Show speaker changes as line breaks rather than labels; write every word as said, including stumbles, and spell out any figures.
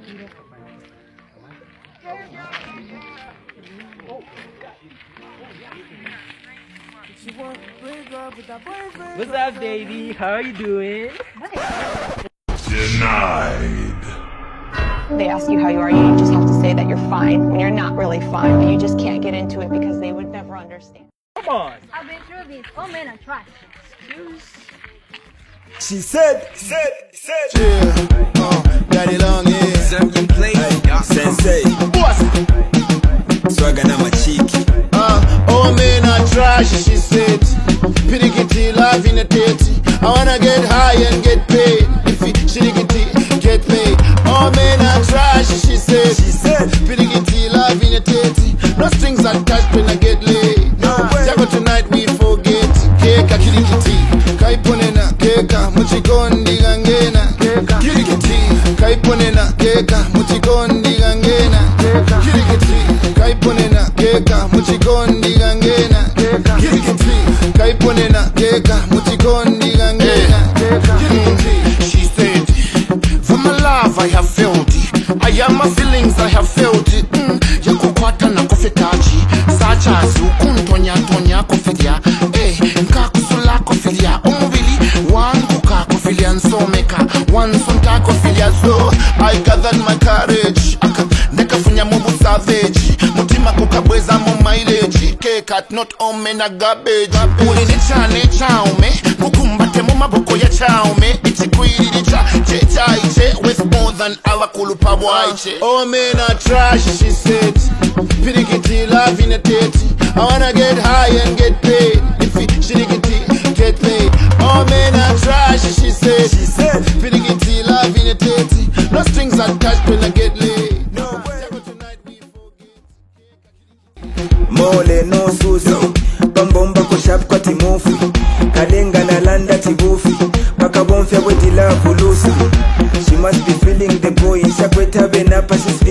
What's up, baby? How are you doing?
Denied.
They ask you how you are, you just have to say that you're fine when you're not really fine, but you just can't get into it because they would never understand.
Come on.
I've been through this. All men are trash.
She said, said, said.
Yeah, uh, daddy long hair.
Zambian play, sensei. Swagger na machiki.
Uh, all men are trash, she said. Pirikiti, love in a tete. I wanna get high and get paid. If it shirikiti, get paid. All men are trash, she said.
She said,
Pirikiti, love in a tete. No strings attached when I get laid. No, Jago tonight we forget. Keka kirikiti, kaiponena. Keka, muchikondi gangena. Kirikiti, kaiponena. Keka, muchikondi gangena. Kirikiti, kaiponena. Keka, muchikondi gangena. Kirikiti, kaiponena. Keka, muchikondi gangena. Kirikiti. She said, for my love I have felt it. I am my feelings I have felt it. Mm. Yakukwata na kofetaji. Sachazi ukuntonya tonya kofilia. Eh, nka kusula kofilia. Umubili wangu ka kofilia nsomeka. Wansonta kofilia. So I gathered my courage. Aka nekafunya mubu savage. Mutima kukabweza mu mileage. Kekat not ome na garbage. Uli ni chane chaume. Mukumbate mu maboko ya chaume. Ichikwiri cha checha iche. With more than our kulupa waiche. All men are trash, she said. Pirikiti, love in a tete. I wanna get high and get paid. If it shirikiti, get paid. All men are trash, she said.
she said.
Pirikiti, love in a tete. No strings attached when I get laid. No way.
Mole no susu. Bambomba kushap kwa timufi. Kalenga na landa tibufi. Paka bonfya weti la kulusi. She must be feeling the boy. Shakweta benapa she's